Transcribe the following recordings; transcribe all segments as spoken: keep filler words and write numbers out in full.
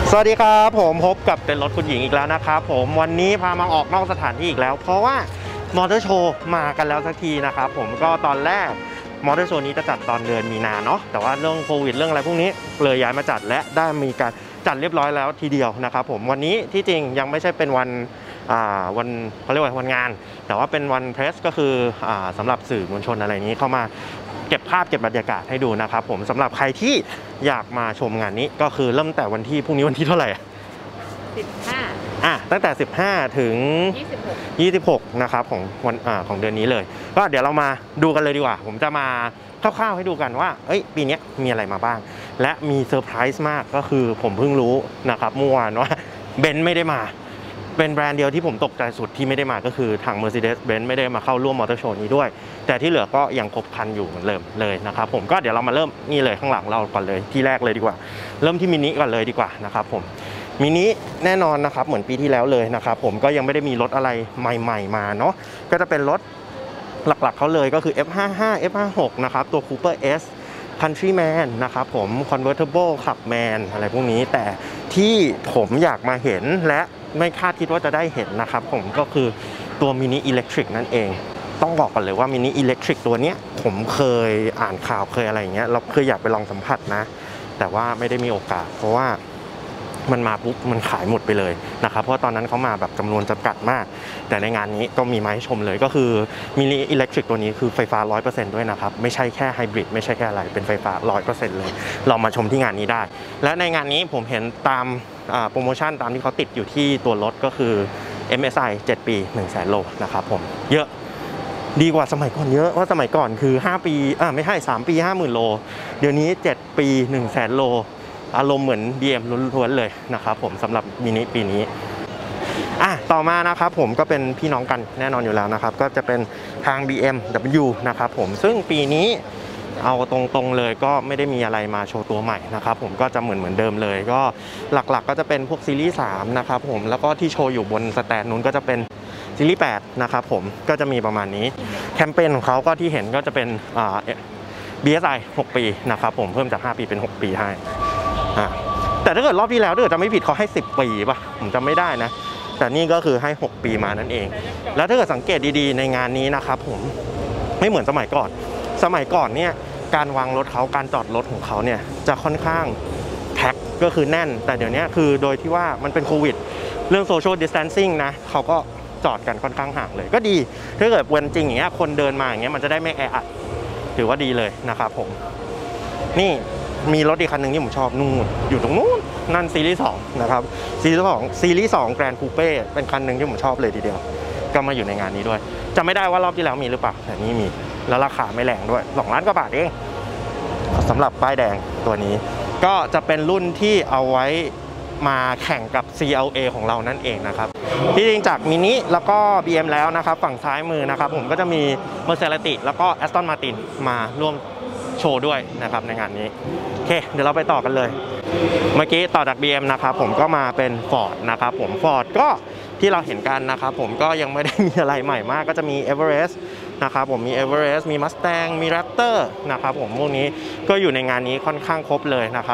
สวัสดีครับผมพบกับเต็นท์รถคุณหญิงอีกแล้วนะครับผมวันนี้พามาออกนอกสถานที่อีกแล้วเพราะว่ามอเตอร์โชว์มากันแล้วสักทีนะครับผมก็ตอนแรกมอเตอร์โชว์นี้จะจัดตอนเดือนมีนาเนาะแต่ว่าเรื่องโควิดเรื่องอะไรพวกนี้เลยย้ายมาจัดและได้มีการจัดเรียบร้อยแล้วทีเดียวนะครับผมวันนี้ที่จริงยังไม่ใช่เป็นวันวันเขาเรียกว่าวันงานแต่ว่าเป็นวันเพรสก็คือสำหรับสื่อมวลชนอะไรนี้เข้ามาเก็บภาพเก็บบรรยากาศให้ดูนะครับผมสำหรับใครที่อยากมาชมงานนี้ก็คือเริ่มแต่วันที่พรุ่งนี้วันที่เท่าไหร่สิบห้าอ่ะตั้งแต่สิบห้าถึงยี่สิบหกนะครับของวันอ่าของเดือนนี้เลยก็เดี๋ยวเรามาดูกันเลยดีกว่าผมจะมาคร่าวๆให้ดูกันว่าเอ้ยปีนี้มีอะไรมาบ้างและมีเซอร์ไพรส์มากก็คือผมเพิ่งรู้นะครับเมื่อวานว่าเบนซ์ไม่ได้มาเป็นแบรนด์เดียวที่ผมตกใจสุดที่ไม่ได้มาก็คือทาง Mercedes-Benz ไม่ได้มาเข้าร่วมมอเตอร์โชว์นี้ด้วยแต่ที่เหลือก็ยังครบครันอยู่เหมือนเดิมเลยนะครับผมก็เดี๋ยวเรามาเริ่มนี่เลยข้างหลังเราก่อนเลยที่แรกเลยดีกว่าเริ่มที่มินิก่อนเลยดีกว่านะครับผมมินิแน่นอนนะครับเหมือนปีที่แล้วเลยนะครับผมก็ยังไม่ได้มีรถอะไรใหม่ๆมาเนาะก็จะเป็นรถหลักๆเขาเลยก็คือ เอฟ ห้าสิบห้า เอฟ ห้าสิบหก นะครับตัว Cooper S Countryman นะครับผม Convertible Clubman อะไรพวกนี้แต่ที่ผมอยากมาเห็นและไม่คาดคิดว่าจะได้เห็นนะครับผมก็คือตัวมินิอิเล็กทริกนั่นเองต้องบอกก่อนเลยว่ามินิอิเล็กทริกตัวนี้ผมเคยอ่านข่าวเคยอะไรอย่างเงี้ยเราเคยอยากไปลองสัมผัสนะแต่ว่าไม่ได้มีโอกาสเพราะว่ามันมาปุ๊บมันขายหมดไปเลยนะครับเพราะตอนนั้นเขามาแบบจำนวนจำกัดมากแต่ในงานนี้ก็มีมาให้ชมเลยก็คือมินิอิเล็กทริกตัวนี้คือไฟฟ้า ร้อยเปอร์เซ็นต์ ด้วยนะครับไม่ใช่แค่ไฮบริดไม่ใช่แค่อะไรเป็นไฟฟ้า ร้อยเปอร์เซ็นต์ เลยเรามาชมที่งานนี้ได้และในงานนี้ผมเห็นตามโปรโมชั่นตามที่เขาติดอยู่ที่ตัวรถก็คือ เอ็ม เอส ไอ เจ็ดปี หนึ่งแสน โลนะครับผมเยอะดีกว่าสมัยก่อนเยอะว่าสมัยก่อนคือห้าปีอ่าไม่ใช่สามปี ห้าหมื่น โลเดี๋ยวนี้เจ็ดปี หนึ่งแสน โลอารมณ์เหมือน บี เอ็ม ล้วนๆเลยนะครับผมสำหรับมินิปีนี้อ่ะต่อมานะครับผมก็เป็นพี่น้องกันแน่นอนอยู่แล้วนะครับก็จะเป็นทาง บี เอ็ม ดับเบิลยู นะครับผมซึ่งปีนี้เอาตรงๆเลยก็ไม่ได้มีอะไรมาโชว์ตัวใหม่นะครับผมก็จะเหมือนเหมือนเดิมเลยก็หลักๆก็จะเป็นพวกซีรีส์สามนะครับผมแล้วก็ที่โชว์อยู่บนสแตนนู้นก็จะเป็นซีรีส์แปดนะครับผมก็จะมีประมาณนี้แคมเปญของเขาก็ที่เห็นก็จะเป็นอ่า บี เอส ไอ หกปีนะครับผมเพิ่มจากห้าปีเป็นหกปีให้แต่ถ้าเกิดรอบที่แล้วถ้าเกิดจะไม่ผิดเขาให้สิบปีป่ะผมจำไม่ได้นะแต่นี่ก็คือให้หกปีมานั่นเองแล้วถ้าเกิดสังเกตดีๆในงานนี้นะครับผมไม่เหมือนสมัยก่อนสมัยก่อนเนี่ยการวางรถเขาการจอดรถของเขาเนี่ยจะค่อนข้างแพ็คก็คือแน่นแต่เดี๋ยวนี้คือโดยที่ว่ามันเป็นโควิดเรื่องโซเชียลดิสแทนซิ่งนะเขาก็จอดกันค่อนข้างห่างเลยก็ดีถ้าเกิดวันจริงอย่างเงี้ยคนเดินมาอย่างเงี้ยมันจะได้ไม่แออัดถือว่าดีเลยนะครับผมนี่มีรถอีกคันหนึ่งที่ผมชอบนู่นอยู่ตรงนู้นนั่นซีรีส์สองนะครับซีรีส์สองซีรีส์สองแกรนด์คูเป้เป็นคันหนึ่งที่ผมชอบเลยทีเดียวก็มาอยู่ในงานนี้ด้วยจะไม่ได้ว่ารอบที่แล้วมีหรือเปล่าแต่นี่มีแล้วราคาไม่แรงด้วยสองล้านกว่าบาทเองสำหรับป้ายแดงตัวนี้ก็จะเป็นรุ่นที่เอาไว้มาแข่งกับ ซี แอล เอ ของเรานั่นเองนะครับที่จริงจากมินิแล้วก็ บี เอ็ม แล้วนะครับฝั่งซ้ายมือนะครับผมก็จะมี Maserati แล้วก็ Aston Martin มาร่วมโชว์ด้วยนะครับในงานนี้โอเคเดี๋ยวเราไปต่อกันเลยเมื่อกี้ต่อจาก บี เอ็ม นะครับผมก็มาเป็น Ford นะครับผม Ford ก็ที่เราเห็นกันนะครับผมก็ยังไม่ได้มีอะไรใหม่มากก็จะมี Everest นะครับผมมี Everest มี Mustang มี Raptor นะครับผมพวกนี้ก็อยู่ในงานนี้ค่อนข้างครบเลยนะครับ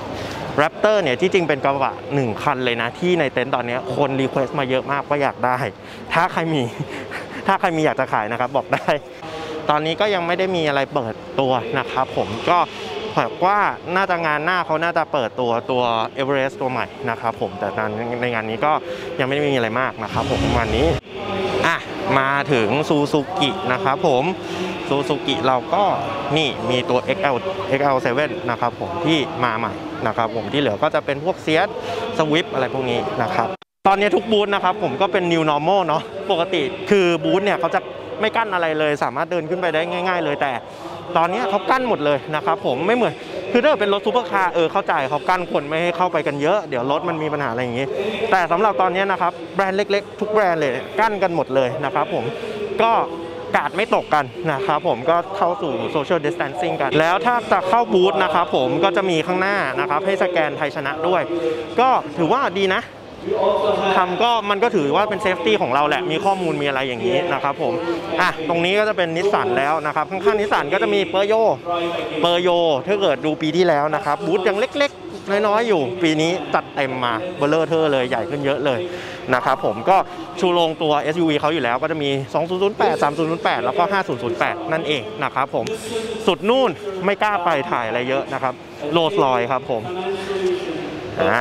Raptor เนี่ยที่จริงเป็นกระบะหนึ่งคันเลยนะที่ในเต็นท์ตอนนี้คนรีเควสต์มาเยอะมากว่าอยากได้ถ้าใครมีถ้าใครมีอยากจะขายนะครับบอกได้ตอนนี้ก็ยังไม่ได้มีอะไรเปิดตัวนะครับผมก็แบบว่าน่าจะงานหน้าเขาน่าจะเปิดตัวตัว Everest ตัวใหม่นะครับผมแต่ในงานนี้ก็ยังไม่ได้มีอะไรมากนะครับผมประมาณนี้อ่ะมาถึง Suzuki นะครับผม Suzuki เราก็นี่มีตัว เอ็กซ์ แอล เอ็กซ์ แอล เซเว่น นะครับผมที่มาใหม่นะครับผมที่เหลือก็จะเป็นพวก Seat Swift อะไรพวกนี้นะครับตอนนี้ทุกบูธนะครับผมก็เป็น New Normal เนาะปกติคือบูธเนี่ยเขาจะไม่กั้นอะไรเลยสามารถเดินขึ้นไปได้ง่ายๆเลยแต่ตอนนี้เขากั้นหมดเลยนะครับผมไม่เหมือนคือถ้าเป็นรถซูเปอร์คาร์เออเข้าใจเขากั้นคนไม่ให้เข้าไปกันเยอะเดี๋ยวรถมันมีปัญหาอะไรอย่างนี้แต่สำหรับตอนนี้นะครับแบรนด์เล็กๆทุกแบรนด์เลยกั้นกันหมดเลยนะครับผมก็กาดไม่ตกกันนะครับผมก็เข้าสู่โซเชียลดิสแทนซิ่งกันแล้วถ้าจะเข้าบูธนะครับผมก็จะมีข้างหน้านะครับให้สแกนไทยชนะด้วยก็ถือว่าดีนะทำก็มันก็ถือว่าเป็นเซฟตี้ของเราแหละมีข้อมูลมีอะไรอย่างนี้นะครับผมอ่ะตรงนี้ก็จะเป็นนิสสันแล้วนะครับข้างๆนิสสันก็จะมีเปอร์โยเปอร์โยถ้าเกิดดูปีที่แล้วนะครับบูธยังเล็กๆน้อยๆอยู่ปีนี้จัดเต็มมาเบลเลอร์เทอร์เลยใหญ่ขึ้นเยอะเลยนะครับผมก็ชูโรงตัว เอส ยู วี เขาอยู่แล้วก็จะมีสองพันแปด สามพันแปดแล้วก็ห้าพันแปดนั่นเองนะครับผมสุดนู่นไม่กล้าไปถ่ายอะไรเยอะนะครับโรลส์รอยซ์ครับผมอ่า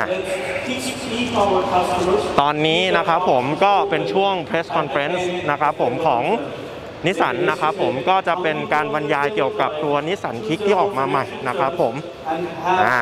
ตอนนี้นะครับผมก็เป็นช่วง press conference นะครับผมของนิสสันนะครับผมก็จะเป็นการบรรยายเกี่ยวกับตัวนิสสันคิกที่ออกมาใหม่นะครับผมอ่า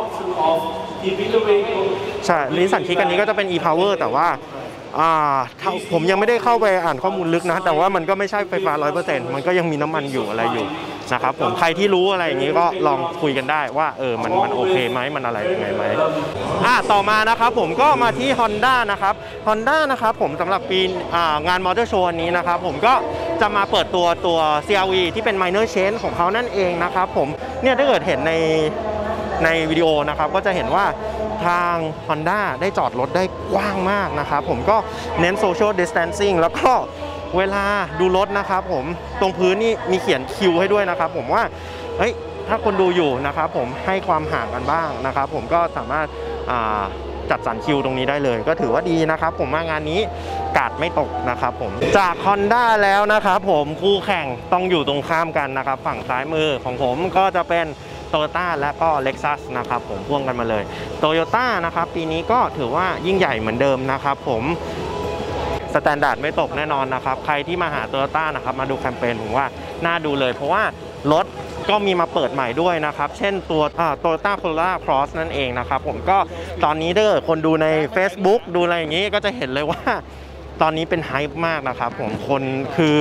ใช่นิสสันคิกอันนี้ก็จะเป็น e-power แต่ว่าอ่าผมยังไม่ได้เข้าไปอ่านข้อมูลลึกนะแต่ว่ามันก็ไม่ใช่ไฟฟ้า ร้อยเปอร์เซ็นต์ มันก็ยังมีน้ำมันอยู่อะไรอยู่นะครับผมใครที่รู้อะไรอย่างนี้ก็ลองคุยกันได้ว่าเออมันมันโอเคไหมมันอะไรยังไงไหมอ่าต่อมานะครับผมก็มาที่ Honda นะครับ Honda นะครับผมสำหรับปีอ่างานมอเตอร์โชว์นี้นะครับผมก็จะมาเปิดตัวตัว ซี อาร์ วี ที่เป็น minor change ของเขานั่นเองนะครับผมเนี่ยถ้าเกิดเห็นในในวิดีโอนะครับก็จะเห็นว่าทาง Honda ได้จอดรถได้กว้างมากนะครับผมก็เน้น social distancing แล้วก็เวลาดูรถนะครับผมตรงพื้นนี่มีเขียนคิวให้ด้วยนะครับผมว่าเฮ้ยถ้าคนดูอยู่นะครับผมให้ความห่างกันบ้างนะครับผมก็สามารถจัดสรรคิวตรงนี้ได้เลยก็ถือว่าดีนะครับผมมางานนี้กาดไม่ตกนะครับผมจาก Honda แล้วนะครับผมคู่แข่งต้องอยู่ตรงข้ามกันนะครับฝั่งซ้ายมือของผมก็จะเป็นToyota และก็ Lexus นะครับผมพ่วงกันมาเลย Toyota นะครับปีนี้ก็ถือว่ายิ่งใหญ่เหมือนเดิมนะครับผมสแตนดาร์ดไม่ตกแน่นอนนะครับใครที่มาหา Toyota นะครับมาดูแคมเปญผมว่าน่าดูเลยเพราะว่ารถก็มีมาเปิดใหม่ด้วยนะครับเช่นตัว Toyota Corolla Cross นั่นเองนะครับผมก็ตอนนี้เด้อคนดูใน Facebook ดูอะไรอย่างนี้ก็จะเห็นเลยว่าตอนนี้เป็นไฮป์มากนะครับผมคนคือ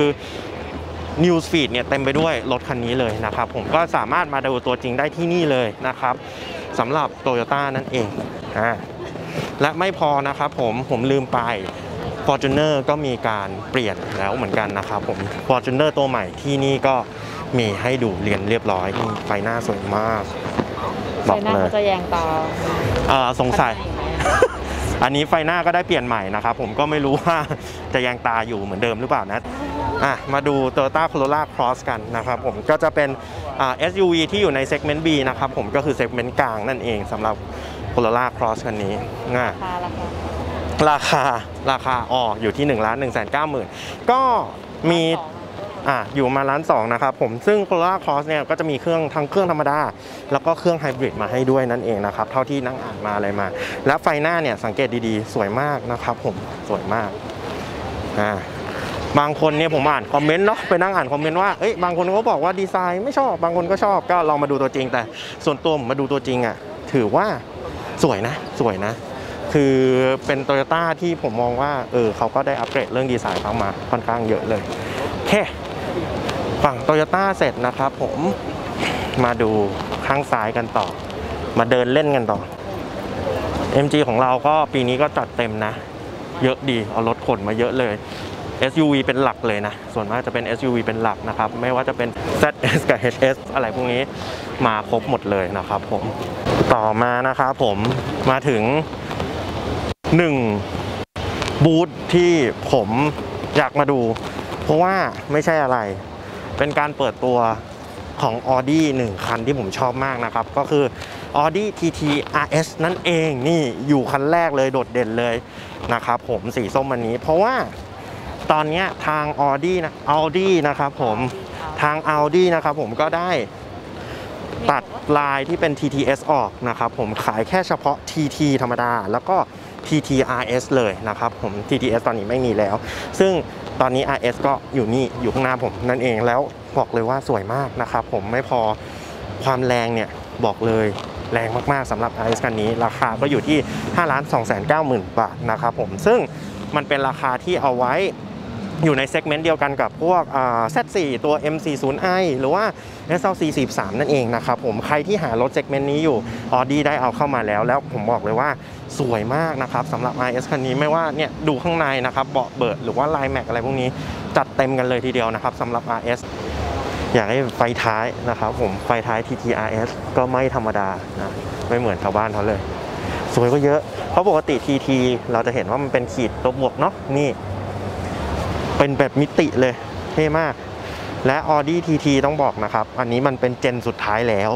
News Feed เนี่ยเต็มไปด้วยรถคันนี้เลยนะครับผมก็สามารถมาดูตัวจริงได้ที่นี่เลยนะครับสำหรับ Toyota นั่นเองอ่าและไม่พอนะครับผมผมลืมไป Fortuner ก็มีการเปลี่ยนแล้วเหมือนกันนะครับผม Fortuner ตัวใหม่ที่นี่ก็มีให้ดูเรียนเรียบร้อยนี่ไฟหน้าสวยมากบอกเลยจะแยงตาอ่าสงสัย อันนี้ไฟหน้าก็ได้เปลี่ยนใหม่นะครับผมก็ไม่รู้ว่าจะแยงตาอยู่เหมือนเดิมหรือเปล่านะอ่ะมาดู Toyota Corolla Cross กันนะครับผมก็จะเป็นอ่า เอส ยู วี ที่อยู่ใน segment B นะครับผมก็คือ segment กลางนั่นเองสำหรับ Corolla Cross คันนี้ง่ายราคาราคาอ๋ออยู่ที่ หนึ่งล้านหนึ่งแสนเก้าหมื่น ก็มีอ่ะอยู่มาล้านสองนะครับผมซึ่ง Corolla Cross เนี่ยก็จะมีเครื่องทั้งเครื่องธรรมดาแล้วก็เครื่องไฮบริดมาให้ด้วยนั่นเองนะครับเท่าที่นั่งอ่านมาอะไรมาและไฟหน้าเนี่ยสังเกตดีๆสวยมากนะครับผมสวยมากอ่าบางคนเนี่ยผมอ่านคอมเมนต์เนาะไปนั่งอ่านคอมเมนต์ว่าเอ้ยบางคนเขาบอกว่าดีไซน์ไม่ชอบบางคนก็ชอบก็ลองมาดูตัวจริงแต่ส่วนตัวผมมาดูตัวจริงอ่ะถือว่าสวยนะสวยนะคือเป็น Toyota ที่ผมมองว่าเออเขาก็ได้อัปเกรดเรื่องดีไซน์เข้ามาค่อนข้างเยอะเลยแค่ฝั่ง Toyota เสร็จนะครับผมมาดูข้างซ้ายกันต่อมาเดินเล่นกันต่อ เอ็ม จี ของเราก็ปีนี้ก็จัดเต็มนะเยอะดีเอารถขนมาเยอะเลย เอส ยู วี เป็นหลักเลยนะส่วนมากจะเป็น เอส ยู วี เป็นหลักนะครับไม่ว่าจะเป็น แซด เอส กับ เอช เอส อะไรพวกนี้มาครบหมดเลยนะครับผมต่อมานะครับผมมาถึงหนึ่งบูธที่ผมอยากมาดูเพราะว่าไม่ใช่อะไรเป็นการเปิดตัวของ Audi หนึ่งคันที่ผมชอบมากนะครับก็คือ Audi ที ที อาร์ เอส นั่นเองนี่อยู่คันแรกเลยโดดเด่นเลยนะครับผมสีส้มอันนี้เพราะว่าตอนนี้ทาง Audi นะ Audi นะครับผมทาง Audi นะครับผมก็ได้ตัดลายที่เป็น ที ที เอส ออกนะครับผมขายแค่เฉพาะ ที ที ธรรมดาแล้วก็ ที ที อาร์ เอส เลยนะครับผม ที ที เอส ตอนนี้ไม่มีแล้วซึ่งตอนนี้ อาร์ เอส ก็อยู่นี่อยู่ข้างหน้าผมนั่นเองแล้วบอกเลยว่าสวยมากนะครับผมไม่พอความแรงเนี่ยบอกเลยแรงมากๆสำหรับ อาร์ เอส คันนี้ราคาก็อยู่ที่ ห้าล้านสองแสนเก้าหมื่น บาทนะครับผมซึ่งมันเป็นราคาที่เอาไว้อยู่ในเซกเมนต์เดียวกันกับพวก แซด โฟร์ ตัว เอ็ม โฟร์สิบ ไอ หรือว่า เอส แอล ซี สี่สิบสาม นั่นเองนะครับผมใครที่หารถเซกเมนต์นี้อยู่ Audi ได้เอาเข้ามาแล้วแล้วผมบอกเลยว่าสวยมากนะครับสำหรับ อาร์ เอส คันนี้ไม่ว่าเนี่ยดูข้างในนะครับเบาะเบิดหรือว่าลายแม็กอะไรพวกนี้จัดเต็มกันเลยทีเดียวนะครับสำหรับ อาร์ เอส อยากให้ไฟท้ายนะครับผมไฟท้าย ที ที อาร์ เอส ก็ไม่ธรรมดานะไม่เหมือนชาวบ้านเขาเลยสวยก็เยอะเพราะปกติ ที ที เราจะเห็นว่ามันเป็นขีดตัวบวกเนาะนี่เป็นแบบมิติเลยเท่มากและ Audi ที ที ต้องบอกนะครับอันนี้มันเป็นเจนสุดท้ายแล้ว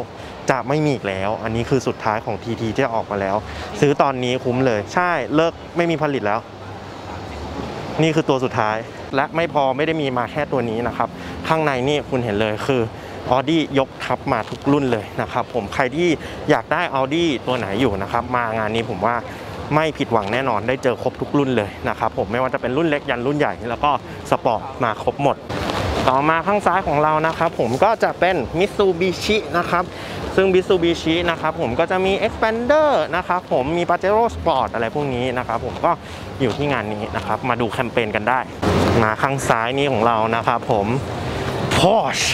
จะไม่มีอีกแล้วอันนี้คือสุดท้ายของ ที ที ที่ออกมาแล้วซื้อตอนนี้คุ้มเลยใช่เลิกไม่มีผลิตแล้วนี่คือตัวสุดท้ายและไม่พอไม่ได้มีมาแค่ตัวนี้นะครับข้างในนี่คุณเห็นเลยคือ Audi ยกทับมาทุกรุ่นเลยนะครับผมใครที่อยากได้ Audi ตัวไหนอยู่นะครับมางานนี้ผมว่าไม่ผิดหวังแน่นอนได้เจอครบทุกรุ่นเลยนะครับผมไม่ว่าจะเป็นรุ่นเล็กยันรุ่นใหญ่แล้วก็สปอร์ตมาครบหมดต่อมาข้างซ้ายของเรานะครับผมก็จะเป็น Mitsubishi นะครับซึ่ง Mitsubishi นะครับผมก็จะมี Expander นะครับผมมี Pajero Sport อะไรพวกนี้นะครับผมก็อยู่ที่งานนี้นะครับมาดูแคมเปญกันได้มาข้างซ้ายนี้ของเรานะครับผม Porsche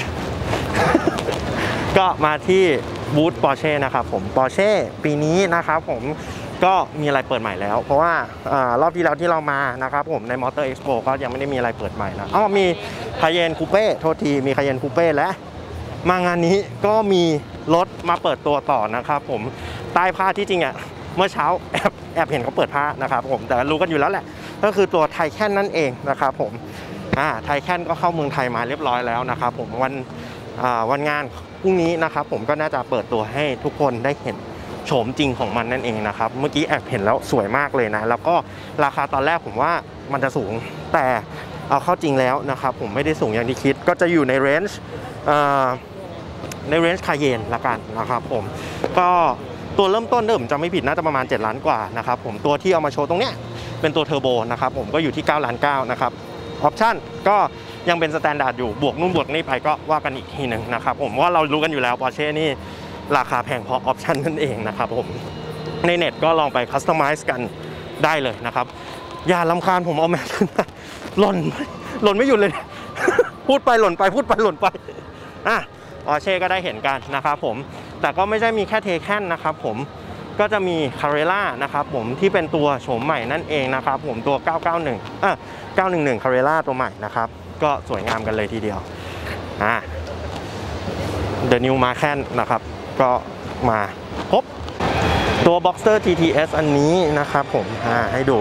ก็มาที่บูธ Porsche นะครับผม Porsche ปีนี้นะครับผมก็มีอะไรเปิดใหม่แล้วเพราะว่าอารอบที่แล้วที่เรามานะครับผมใน Motor Expo ก็ยังไม่ได้มีอะไรเปิดใหม่นะอ๋อมี Cayenne Coupe โทษทีมี Cayenne Coupe และมางานนี้ก็มีรถมาเปิดตัวต่อนะครับผมใต้ผ้าที่จริงอ่ะเมื่อเช้าแอบแอบเห็นเขาเปิดผ้านะครับผมแต่รู้กันอยู่แล้วแหละก็คือตัวไทแคนนั่นเองนะครับผมอ่าไทแคนก็เข้าเมืองไทยมาเรียบร้อยแล้วนะครับผมวันอ่าวันงานพรุ่งนี้นะครับผมก็น่าจะเปิดตัวให้ทุกคนได้เห็นโฉมจริงของมันนั่นเองนะครับเมื่อกี้แอบเห็นแล้วสวยมากเลยนะแล้วก็ราคาตอนแรกผมว่ามันจะสูงแต่เอาเข้าจริงแล้วนะครับผมไม่ได้สูงอย่างที่คิดก็จะอยู่ในเรนจ์ในเรนจ์คาเยนละกันนะครับผมก็ตัวเริ่มต้นเดิมจะไม่ผิดน่าจะประมาณเจ็ดล้านกว่านะครับผมตัวที่เอามาโชว์ตรงเนี้ยเป็นตัวเทอร์โบนะครับผมก็อยู่ที่เก้าล้านเก้านะครับออปชั่นก็ยังเป็นสแตนดาร์ดอยู่บวกนู่นบวกนี่ไปก็ว่ากันอีกทีหนึ่งนะครับผมว่าเรารู้กันอยู่แล้ว Porsche นี่ราคาแพงเพราะออปชันนั่นเองนะครับผมในเน็ตก็ลองไปคัสตอมไมซ์กันได้เลยนะครับอย่าลำคาญผมเอาแมสขึ้นมาหล่นหล่นไม่หยุดเลย พูดไปหล่นไปพูดไปหล่นไปอ่ะออเช่ก็ได้เห็นกันนะครับผมแต่ก็ไม่ใช่มีแค่เทแคนนะครับผมก็จะมีคาเรล่านะครับผมที่เป็นตัวโฉมใหม่นั่นเองนะครับผมตัวเก้าเก้าหนึ่งอ่ะเก้าหนึ่งหนึ่งคาเรล่าตัวใหม่นะครับก็สวยงามกันเลยทีเดียวอ่ะ The New Macan นะครับก็มาครบตัว Boxster ที ที เอส อันนี้นะครับผมให้ดู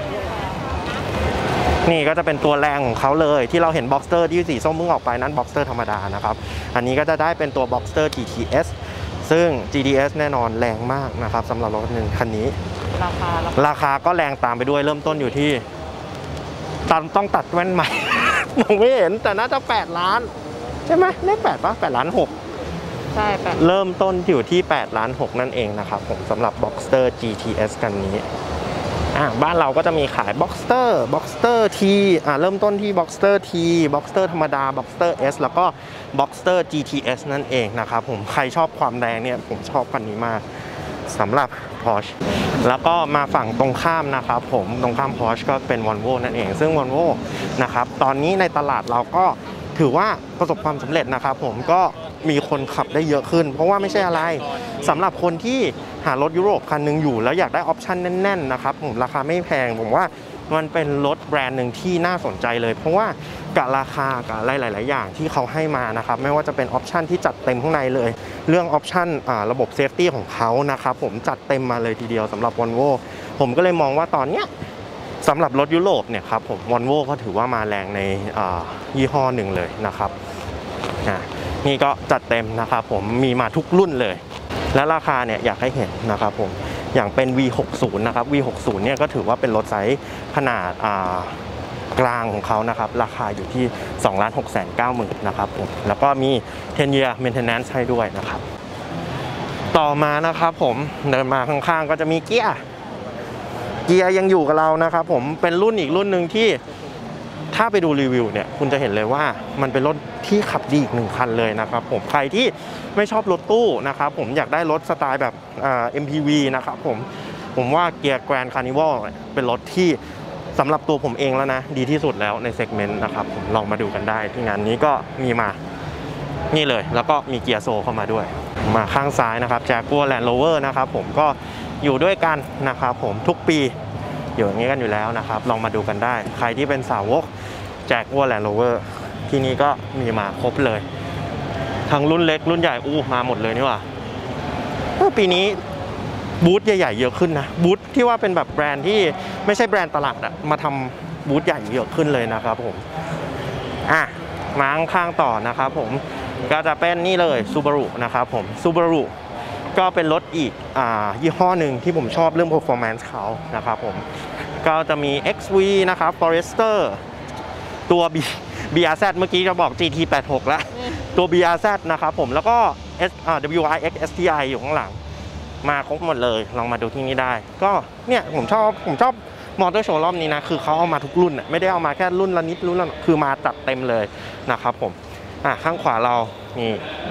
นี่ก็จะเป็นตัวแรงของเขาเลยที่เราเห็น Boxster ที่สีส้มมึงออกไปนั้น Boxster ธรรมดานะครับอันนี้ก็จะได้เป็นตัว Boxster ที ที เอส ซึ่ง จี ที เอส แน่นอนแรงมากนะครับสำหรับรถคันนี้ราคาราคาก็แรงตามไปด้วยเริ่มต้นอยู่ที่ต้องตัดแว่นใหม่ มองไม่เห็นแต่น่าจะแปดล้านใช่ไหมเลขแปดป่ะแปดล้านหกใช่แปดเริ่มต้นอยู่ที่แปดล้านหกนั่นเองนะครับผมสำหรับ Boxster จี ที เอส กันนี้อ่าบ้านเราก็จะมีขาย Boxster Boxster T อ่าเริ่มต้นที่ Boxster T Boxster ธรรมดา Boxster S แล้วก็ Boxster จี ที เอส นั่นเองนะครับผมใครชอบความแรงเนี่ยผมชอบคันนี้มากสำหรับ Porsche แล้วก็มาฝั่งตรงข้ามนะครับผมตรงข้าม Porsche ก็เป็น Volvo นั่นเองซึ่ง Volvo นะครับตอนนี้ในตลาดเราก็ถือว่าประสบความสำเร็จนะครับผมก็มีคนขับได้เยอะขึ้นเพราะว่าไม่ใช่อะไรสำหรับคนที่หารถยุโรปคันนึงอยู่แล้วอยากได้ออปชันแน่นๆนะครับผมราคาไม่แพงผมว่ามันเป็นรถแบรนด์หนึ่งที่น่าสนใจเลยเพราะว่ากับราคากับอะไรหลายๆอย่างที่เขาให้มานะครับไม่ว่าจะเป็นออปชันที่จัดเต็มข้างในเลยเรื่องออปชันระบบเซฟตี้ของเขานะครับผมจัดเต็มมาเลยทีเดียวสำหรับ Volvo ผมก็เลยมองว่าตอนเนี้ยสำหรับรถยุโรปเนี่ยครับผม Volvo ก็ถือว่ามาแรงในยี่ห้อหนึ่งเลยนะครับนี่ก็จัดเต็มนะครับผมมีมาทุกรุ่นเลยและราคาเนี่ยอยากให้เห็นนะครับผมอย่างเป็น วี หกสิบ นะครับ วี หกสิบ เนี่ยก็ถือว่าเป็นรถไซส์ขนาดกลางของเขานะครับราคาอยู่ที่ สองล้านหกแสนเก้าหมื่น นะครับผมแล้วก็มี สิบ year maintenance ให้ด้วยนะครับต่อมานะครับผมเดินมาข้างๆก็จะมีเกียร์เกียร์ยังอยู่กับเรานะครับผมเป็นรุ่นอีกรุ่นหนึ่งที่ถ้าไปดูรีวิวเนี่ยคุณจะเห็นเลยว่ามันเป็นรถที่ขับดีอีกหนึ่งคันเลยนะครับผมใครที่ไม่ชอบรถตู้นะครับผมอยากได้รถสไตล์แบบเอ็ม พี วี นะครับผมผมว่าเกียร์แกรนด์คาร์นิวัลเป็นรถที่สำหรับตัวผมเองแล้วนะดีที่สุดแล้วในเซกเมนต์นะครับผมลองมาดูกันได้ที่งานนี้ก็มีมานี่เลยแล้วก็มีเกียร์โซเข้ามาด้วยมาข้างซ้ายนะครับ Jaguar Land Rover นะครับผมก็อยู่ด้วยกันนะครับผมทุกปีอยู่อย่างนี้กันอยู่แล้วนะครับลองมาดูกันได้ใครที่เป็นสาวก Jaguar Land Rover ที่นี่ก็มีมาครบเลยทั้งรุ่นเล็กรุ่นใหญ่อู้มาหมดเลยนี่หว่าปีนี้บูธใหญ่ๆเยอะขึ้นนะบูธที่ว่าเป็นแบบแบรนด์ที่ไม่ใช่แบรนด์ตลาดอะมาทำบูธใหญ่เยอะขึ้นเลยนะครับผมอ่ะมาข้างๆต่อนะครับผมก็จะเป็นนี่เลย Subaru นะครับผม Subaru ก็เป็นรถอีกอ่ายี่ห้อหนึ่งที่ผมชอบเรื่อง performance เขานะครับผมก็จะมี เอ็กซ์ วี นะครับ Forester ตัว B บี อาร์ แซด เมื่อกี้จะบอก จี ที แปดสิบหก แล้วตัว บี อาร์ แซด นะครับผมแล้วก็ S อ่า ดับเบิลยู อาร์ เอ็กซ์ เอส ที ไอ อยู่ข้างหลังมาครบหมดเลยลองมาดูที่นี่ได้ก็เนี่ยผมชอบผมชอบมอเตอร์โชว์รอบนี้นะคือเขาเอามาทุกรุ่นไม่ได้เอามาแค่รุ่นละนิดรุ่นละคือมาจัดเต็มเลยนะครับผมอ่ะข้างขวาเรานี่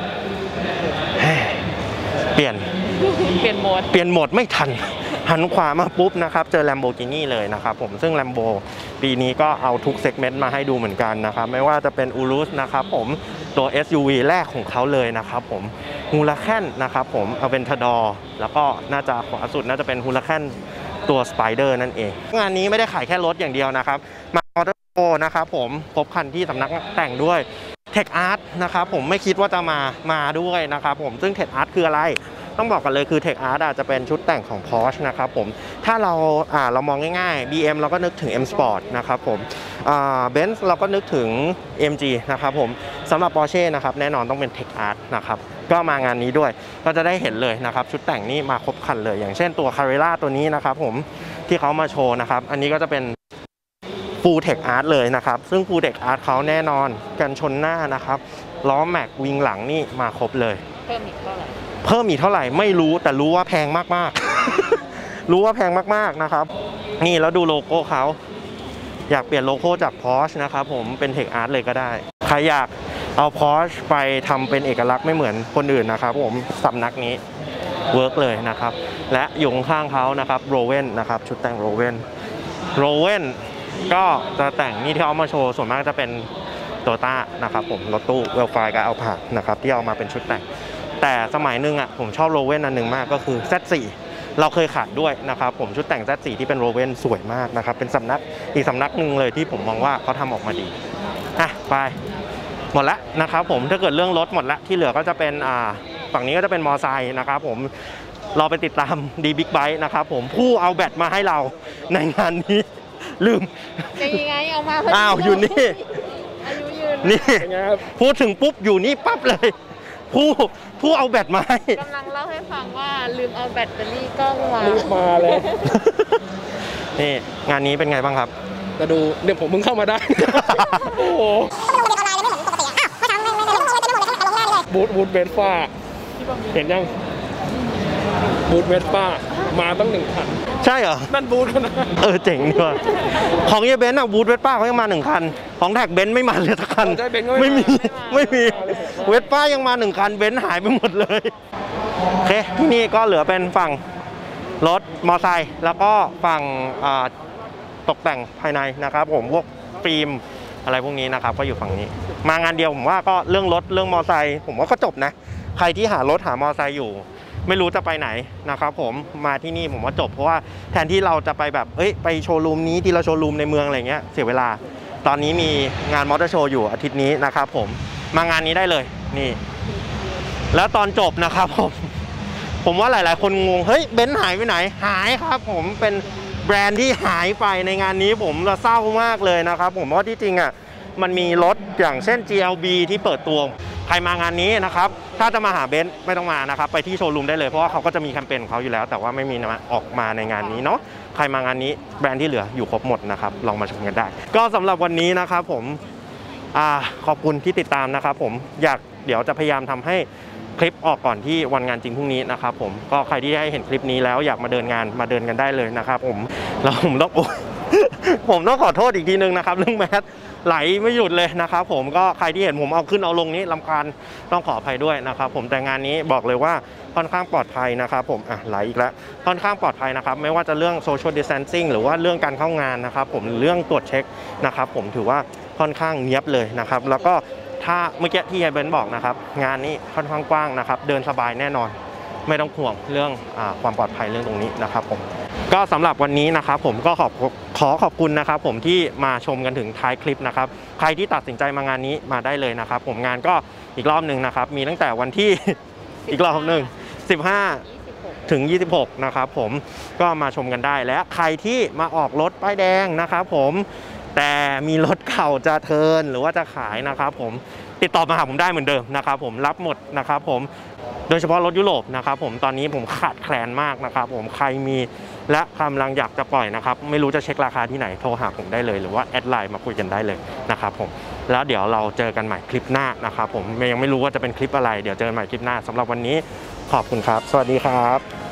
เปลี่ยนเปลี่ยนโหมดเปลี่ยนโหมดไม่ทันหันขวามาปุ๊บนะครับเจอ Lamborghini เลยนะครับผมซึ่ง Lambo ปีนี้ก็เอาทุกเซกเมนต์มาให้ดูเหมือนกันนะครับไม่ว่าจะเป็น Urus นะครับผมตัว เอส ยู วี แรกของเขาเลยนะครับผม Huracan นะครับผม Aventador แล้วก็น่าจะขวาสุดน่าจะเป็น Huracan ตัว Spider นั่นเองงานนี้ไม่ได้ขายแค่รถอย่างเดียวนะครับมามอเตอร์โชว์นะครับผมพบคันที่สำนักแต่งด้วย Tech Art นะครับผมไม่คิดว่าจะมามาด้วยนะครับผมซึ่ง Tech Art คืออะไรต้องบอกกันเลยคือ Tech Art อาจจะเป็นชุดแต่งของ Porsche นะครับผมถ้าเราอ่าเรามองง่ายๆ บี เอ็ม เราก็นึกถึง M Sport นะครับผมอ่า Benz เราก็นึกถึง เอ็ม จี นะครับผมสำหรับ Porsche นะครับแน่นอนต้องเป็น Tech Art นะครับก็มางานนี้ด้วยก็จะได้เห็นเลยนะครับชุดแต่งนี้มาครบคันเลยอย่างเช่นตัว Carrera ตัวนี้นะครับผมที่เขามาโชว์นะครับอันนี้ก็จะเป็น Full Tech Art เลยนะครับซึ่ง Full Tech Art เขาแน่นอนกันชนหน้านะครับล้อแม็กวิงหลังนี่มาครบเลยเพิ่มอีกเท่าไหร่เพิ่มอีกเท่าไหร่ไม่รู้แต่รู้ว่าแพงมากๆ รู้ว่าแพงมากๆนะครับนี่แล้วดูโลโก้เขาอยากเปลี่ยนโลโก้จาก Porsche นะครับผมเป็น Tech Art เลยก็ได้ใครอยากเอา Porsche ไปทำเป็นเอกลักษณ์ไม่เหมือนคนอื่นนะครับผมสำนักนี้เวิร์กเลยนะครับและอยู่ข้างเขานะครับโรเวนนะครับชุดแต่งโรเวนโรเวนก็จะแต่งนี่ที่เอามาโชว์ส่วนมากจะเป็นโตโยต้านะครับผมรถตู้เวลไฟกับอัลพานะครับที่เอามาเป็นชุดแต่งแต่สมัยหนึ่งอ่ะผมชอบโรเวนอันหนึ่งมากก็คือ แซด โฟร์ เราเคยขายด้วยนะครับผมชุดแต่ง แซด โฟร์ ที่เป็นโรเวนสวยมากนะครับเป็นสำนักอีกสำนักหนึ่งเลยที่ผมมองว่าเขาทำออกมาดีอ่ะไปหมดละนะครับผมถ้าเกิดเรื่องรถหมดละที่เหลือก็จะเป็นอ่าฝั่งนี้ก็จะเป็นมอไซค์นะครับผมเราไปติดตามดีบิ๊กไบค์นะครับผมผู้เอาแบตมาให้เราในงานนี้ลืมยังไงเอามาอ้าวอยู่นี่นี่พูดถึงปุ๊บอยู่นี่ปั๊บเลยผู้ผู้เอาแบตมาให้กำลังเล่าให้ฟังว่าลืมเอาแบตเตอรี่กล้องมาลืมมาเลยนี่งานนี้เป็นไงบ้างครับจะดูเดี๋ยวผมเพิ่งเข้ามาได้โอ้โหบูธบูธเบนฟ้าเห็นยังบูธเวสป้ามาตั้งหนึ่งคันใช่เหรอนั่นบูธกันนะเออเจ๋งดีว่ะของเยเบนซ์อะบูธเวสป้าเขายังมาหนึ่งคันของแท็กเบนซ์ไม่มาเลยสักคันไม่มีไม่มีเวสป้ายังมาหนึ่งคันเบนซ์หายไปหมดเลยโอเคที่นี่ก็เหลือเป็นฝั่งรถมอเตอร์ไซค์แล้วก็ฝั่งตกแต่งภายในนะครับผมพวกฟิล์มอะไรพวกนี้นะครับก็อยู่ฝั่งนี้มางานเดียวผมว่าก็เรื่องรถเรื่องมอเตอร์ไซค์ผมว่าก็จบนะใครที่หารถหามอเตอร์ไซค์อยู่ไม่รู้จะไปไหนนะครับผมมาที่นี่ผมว่าจบเพราะว่าแทนที่เราจะไปแบบเอ้ยไปโชว์รูมนี้ที่เราโชว์รูมในเมืองอะไรเงี้ยเสียเวลาตอนนี้มีงานมอเตอร์โชว์อยู่อาทิตย์นี้นะครับผมมางานนี้ได้เลยนี่แล้วตอนจบนะครับผมผมว่าหลายๆคนงงเฮ้ยเบนซ์หายไปไหนหายครับผมเป็นแบรนด์ที่หายไปในงานนี้ผมเราเศร้ามากเลยนะครับผมเพราะที่จริงอ่ะมันมีรถอย่างเช่น จี แอล บี ที่เปิดตัวใครมางานนี้นะครับถ้าจะมาหาเบนซ์ไม่ต้องมานะครับไปที่โชว์รูมได้เลยเพราะว่าเขาก็จะมีแคมเปญของเขาอยู่แล้วแต่ว่าไม่มีออกมาในงานนี้เนาะใครมางานนี้แบรนด์ที่เหลืออยู่ครบหมดนะครับลองมาชมกันได้ก็สำหรับวันนี้นะครับผมอ่าขอบคุณที่ติดตามนะครับผมอยากเดี๋ยวจะพยายามทำให้คลิปออกก่อนที่วันงานจริงพรุ่งนี้นะครับผมก็ใครที่ได้เห็นคลิปนี้แล้วอยากมาเดินงานมาเดินกันได้เลยนะครับผมแล้วผมต้องผมต้องขอโทษอีกทีนึงนะครับเรื่องแมสไหลไม่หยุดเลยนะครับผมก็ใครที่เห็นผมเอาขึ้นเอาลงนี้รำคาญต้องขออภัยด้วยนะครับผมแต่งานนี้บอกเลยว่าค่อนข้างปลอดภัยนะครับผมอ่ะไหลอีกแล้วค่อนข้างปลอดภัยนะครับไม่ว่าจะเรื่อง social distancing หรือว่าเรื่องการเข้างานนะครับผมเรื่องตรวจเช็คนะครับผมถือว่าค่อนข้างเนียบเลยนะครับแล้วก็ถ้าเมื่อกี้ที่ไฮเบนบอกนะครับงานนี้ค่อนข้างกว้างนะครับเดินสบายแน่นอนไม่ต้องห่วงเรื่องอ่าความปลอดภัยเรื่องตรงนี้นะครับผมก็สำหรับวันนี้นะครับผมก็ขอขอขอบคุณนะครับผมที่มาชมกันถึงท้ายคลิปนะครับใครที่ตัดสินใจมางานนี้มาได้เลยนะครับผมงานก็อีกรอบหนึ่งนะครับมีตั้งแต่วันที่ อีกรอบหนึ่งสิบห้าถึงยี่สิบหกนะครับผมก็มาชมกันได้และใครที่มาออกรถป้ายแดงนะครับผมแต่มีรถเก่าจะเทิร์นหรือว่าจะขายนะครับผมติดต่อมาหาผมได้เหมือนเดิมนะครับผมรับหมดนะครับผมโดยเฉพาะรถยุโรปนะครับผมตอนนี้ผมขาดแคลนมากนะครับผมใครมีและกำลังอยากจะปล่อยนะครับไม่รู้จะเช็คราคาที่ไหนโทรหาผมได้เลยหรือว่าแอดไลน์มาคุยกันได้เลยนะครับผมแล้วเดี๋ยวเราเจอกันใหม่คลิปหน้านะครับผมยังไม่รู้ว่าจะเป็นคลิปอะไรเดี๋ยวเจอกันใหม่คลิปหน้าสำหรับวันนี้ขอบคุณครับสวัสดีครับ